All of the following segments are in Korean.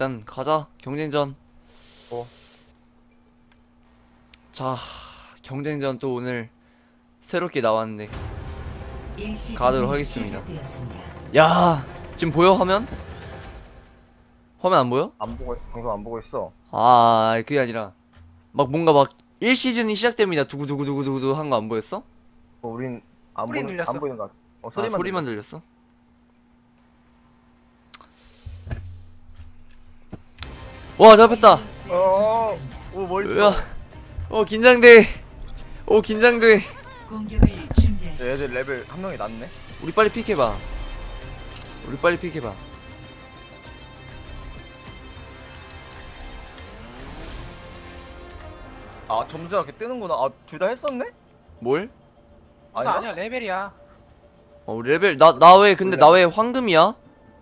일단 가자. 경쟁전. 자, 경쟁전 또 오늘 새롭게 나왔는데 가도록 하겠습니다. 야, 지금 보여 화면? 화면 안 보여? 안 보고 방송 안 보고 있어. 아, 그게 아니라 막 뭔가 막 1시즌이 시작됩니다. 두구두구두구두구 한 거 안 보였어? 우린 안 소리 보는 들렸어. 안 보이는 것 같아. 아, 소리만 소리만 들렸어? 와, 잡혔다. 오 멋있어. 야, 긴장돼. 긴장돼. 공격을 준비하십시오. 얘들 레벨 한 명이 낮네. 우리 빨리 픽해봐. 우리 빨리 픽해봐. 아 점수가 이렇게 뜨는구나. 아 둘 다 했었네? 뭘? 아니야? 아니야 레벨이야. 레벨 나 왜 근데 나 왜 황금이야?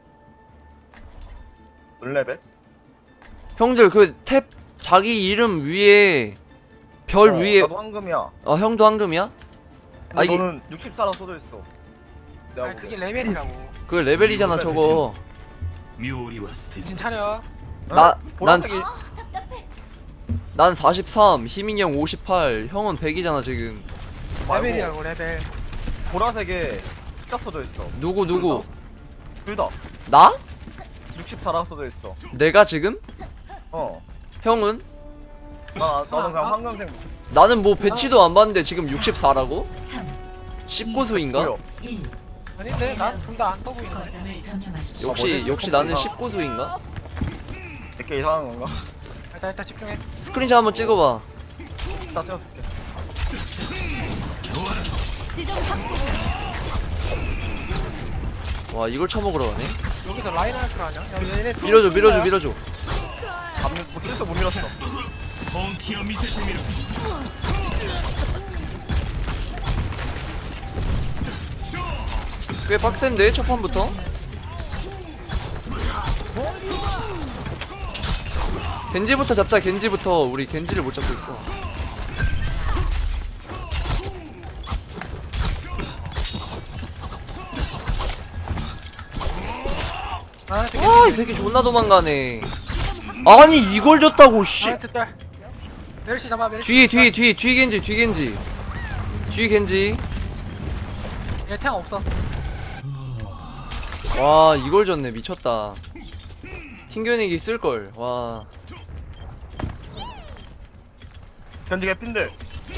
몇 레벨? 형들 그 탭 자기 이름 위에 별 위에 나도 황금이야. 형도 황금이야? 근데 이게 너는 64라 써져 있어. 내가 아니 보기엔. 그게 레벨이라고. 그 레벨이잖아 저거. 정신 차려. 난 보라색이 난 43, 희민이 형 58, 형은 100이잖아 지금. 말고 레벨이라고 레벨. 보라색에 숫자 써져 있어. 누구? 둘 다 나? 64라 써져 있어. 내가 지금? 어. 형은? 나는 그냥 황금색. 나는 뭐 배치도 안 봤는데 지금 64라고? 19수인가? 보여. 1. 아닌데 난 둘 다 안 떠 보이는데. 거점을 점령하십시오. 역시 나는 19수인가? 이렇게 이상한 건가? 일단 집중해. 스크린샷 한번 찍어봐. 다 찍어줄게. 와, 이걸 쳐먹으러 가네. 여기서 라인 할 줄 아냐? 야 얘네 밀어줘. 못 밀었어 못 밀었어. 꽤 빡센데 첫 판부터. 겐지부터 잡자. 겐지부터. 우리 겐지를 못 잡고 있어. 아, 이 새끼 존나 도망가네. 아니 이걸 줬다고 씨. 멜시 잡아 멜시. 뒤에 겐지. 뒤에 겐지. 얘탱 없어. 와, 이걸 줬네. 미쳤다. 튕겨내기 쓸걸. 와. 견지 개핀들.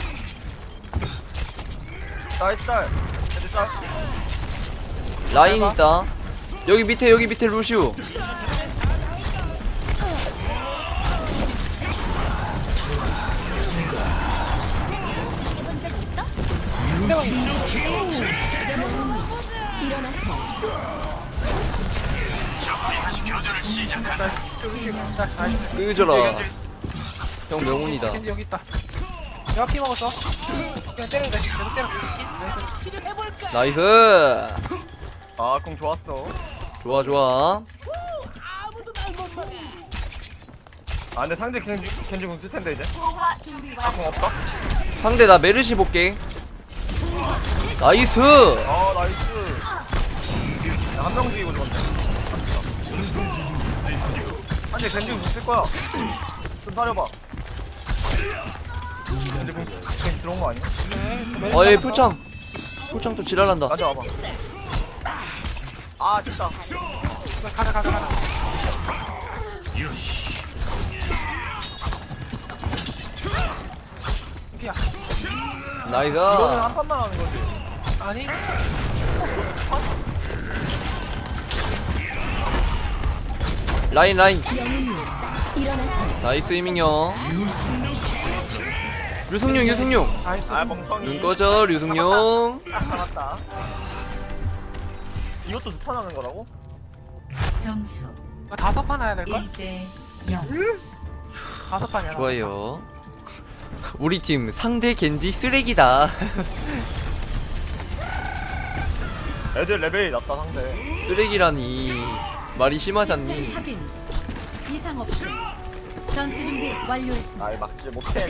나이스 짤. 견지 짤. 라인 있다. 여기 밑에 루시우. 끄져라. 형 명운이다. 겐지 여기 있다. 내가 피 먹었어. 그냥 때려도 돼. 계속 때려. 나이스. 아공 좋았어. 좋아. 아 근데 상대 겐지 공 쓸텐데 이제. 아공 없다? 상대 나 메르시 볼게. 나이스. 아 나이스. 한 명 죽이고 죽었네. 아니 겐지 공 쓸 거야. 좀 사려봐. 겐지 공 들어온 거 아니야? 얘 표창 또 지랄한다. 가져와봐. 아 진짜. 가자. 피야. 나이스. 이거는 한 판만 하는 거지. 아니? 라인. 나이스 이민영. 유승용. 나이스. 아 멍청이. 눈 꺼져 류승용. 알았다. 이것도 두 판 하는 거라고? 점수 이거 5판 해야 될걸? 1대 0. 5판이야. 좋아요. 우리 팀 상대 겐지 쓰레기다. 애들 레벨이 낮다 상대. 쓰레기라니 말이 심하잖니. 확인. 이상 없음. 전투 준비 완료했습니다. 아이 막지 못해.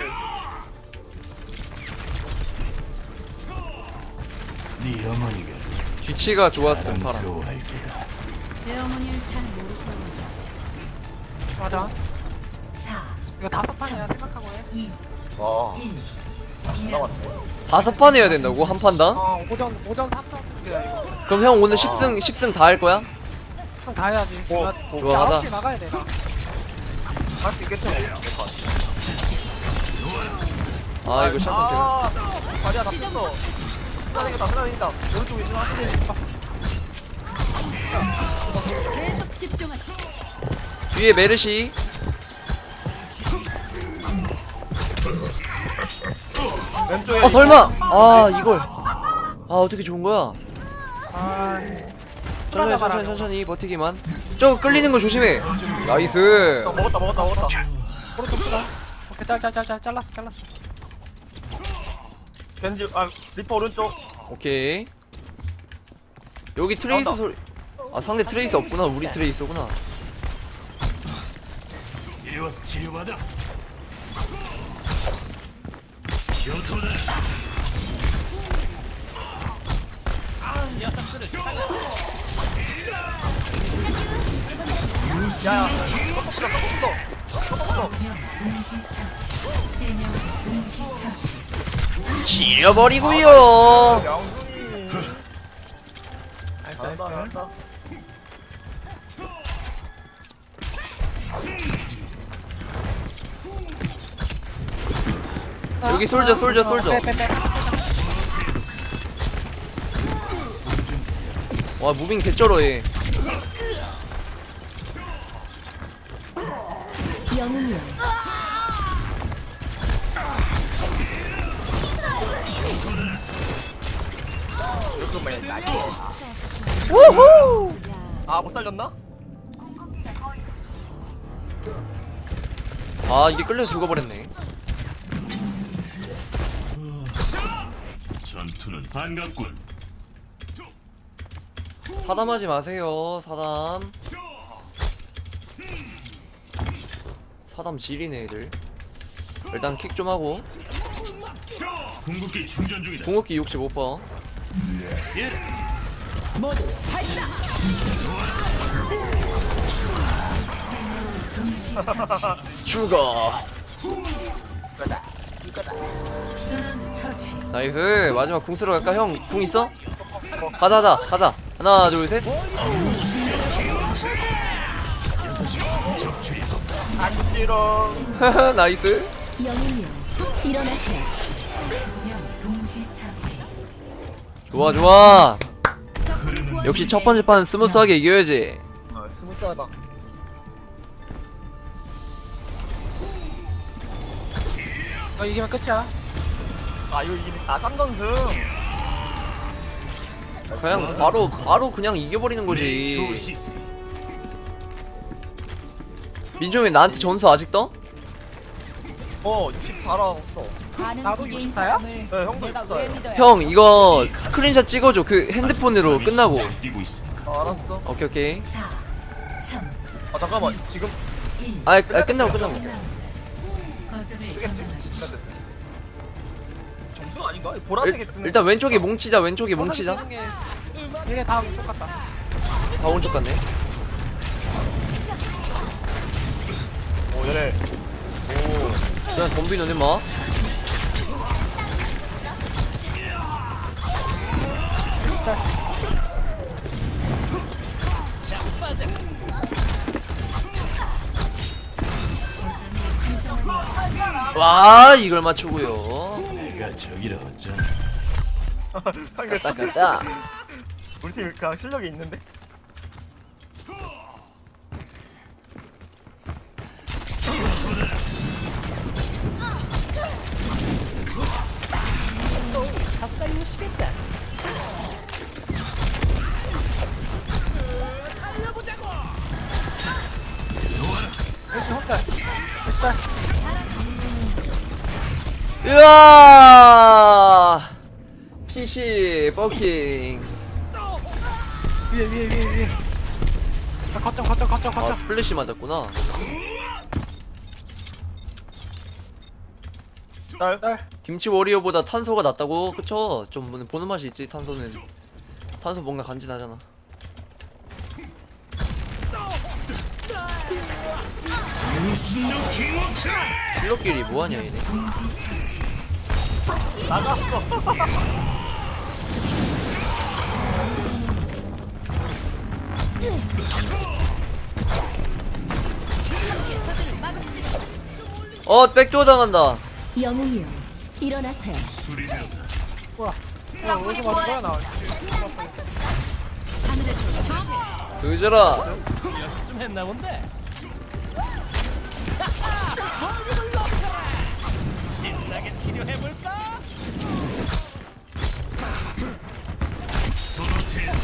뒤치가 좋았음 파라. 제 어머니를 잘 모르시는 맞아. 이거 5판이야 생각하고 해. 와. 나왔네. 5판 해야 된다고? 한 판당? 오전 3판 이거. 그럼 형 오늘 10승 다 할 거야? 형 다 해야지. 오, 나 오. 좋아, 가자. 9시 나가야 돼. 나. 할 수 있겠지 뭐. 아 이거 샷건 제가 자리야 나 뺐어. 쓰다니겠다. 오른쪽에 지금 하시네. 계속 집중하시. 뒤에 메르시. 왼쪽에. 설마. 아 이걸. 아 어떻게 좋은 거야? 아. 천천히 버티기만. 저거 끌리는 거 조심해. 나이스. 먹었다. 오른쪽 쓰다. 오케이 잘랐어. 겐지 리퍼 오른쪽. 오케이. 여기 트레이서 나온다. 소리. 아 상대 트레이서 없구나. 우리 트레이서구나. 이리 와서 치료받아. 야야. 지려버리고요. 양순이. 잘한다. 여기 솔져. 빼. 와 무빙 개쩔어해. 영웅이여. 우후. 못 살렸나? 아 이게 끌려서 죽어버렸네. 전투는 반갑군. 사담하지 마세요. 사담 지리네 애들. 일단 킥 좀 하고. 궁극기 충전 중이다. 궁극기 65%. 죽어. 나이스. 마지막 궁 쓰러 갈까? 형 궁 있어? 가자. 하나 둘 셋. 안지롱. 나이스. 영웅이여. 일어나세요. 좋아. 역시 첫 번째 판은 스무스하게 이겨야지. 스무스하다. 너 이기면 끝이야. 이거 이기네. 3연승. 그냥 바로 그냥 이겨버리는 거지. 조시스. 민종이 나한테 전수 아직 떠? 64라 없어. 나도 64야? 네, 형도 64야. 형 이거 스크린샷 찍어줘. 그 핸드폰으로 끝나고. 뛰고 있어. 알았어. 오케이. 잠깐만. 지금 끝나고. 점수 아닌가? 보라색에 뜨는. 일단 왼쪽에 뭉치자. 이게 다 똑같다. 다 오른쪽 갔네. 얘네. 그냥 덤비는 임마. 와 이걸 맞추고요. 내가 저기라 어쩌나. 갔다. 우리 팀 그냥 실력이 있는데. 으아 PC 버킹. 위에. 거점. 아 스플래시 맞았구나. 딸. 김치 워리어보다 탄소가 낫다고? 그쵸? 좀 보는 맛이 있지. 탄소는 탄소 뭔가 간지나잖아. 킬러끼리 뭐하냐 얘네. 백도어 당한다. 영웅이여 일어나세요. 뭐야 야 어디서 맞은 거야 나 하늘에서 정 그저라. 좀 했나 본데. 신나게 치료해 볼까? 소노테.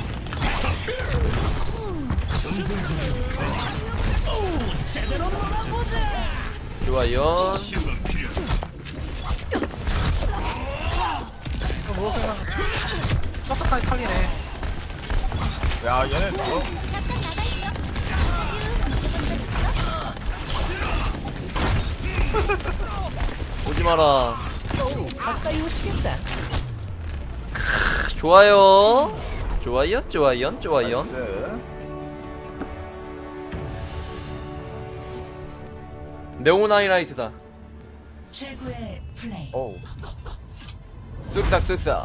전승 중. 제대로 놀아보자. 좋아요. 치유가 필요. 이거 뭐 생각 섭섭하게 털리네 야 얘네 뭐? 오지 마라. 가까이 오시겠다. 좋아요. 좋아요. 좋아요. 좋아요. 네. 네온 하이라이트다. 최고의 플레이. 어우. 쓱싹 쓱싹.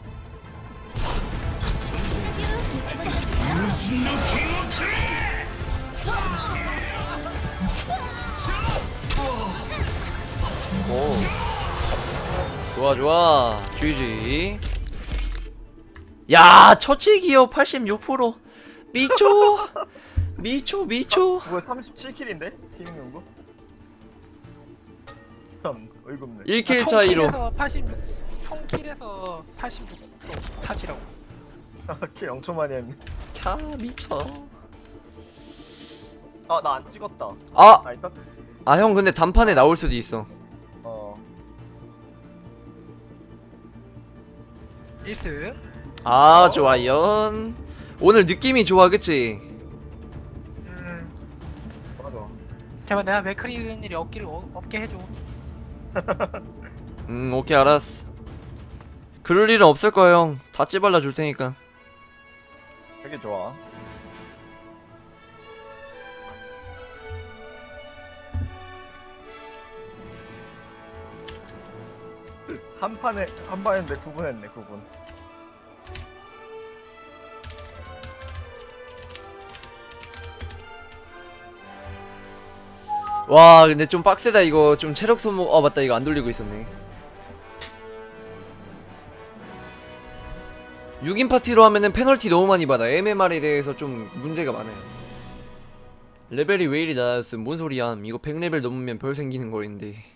오. 좋아 좋아. GG. 야, 처치 기어 86%. 미초. 미초 미초. 뭐야 37킬인데? 팀 연구? 참 어이가 없네. 1킬 차이로. 총킬에서 86% 차지라고 킬 엄청 많이 했네. 캬 미쳐. 아 나 안 찍었다. 아, 아 일단 아 형 근데 단판에 나올 수도 있어. 1승 아, 좋아요. 오늘 느낌이 좋아, 그치? 맞아. 제발 내가 맥크리 일이 없게 해줘 오케이, 알았어. 그럴 일은 없을 거야, 형. 다 찌발라 줄 테니까. 되게 좋아. 한 판에 한 판인데 9분 했네 9분. 와, 근데 좀 빡세다, 이거. 좀 체력 소모. 맞다, 이거 안 돌리고 있었네. 6인 파티로 하면은 페널티 너무 많이 받아. MMR에 대해서 좀 문제가 많아요. 레벨이 왜 이리 낮았음? 뭔 소리야? 이거 100레벨 넘으면 별 생기는 거인데.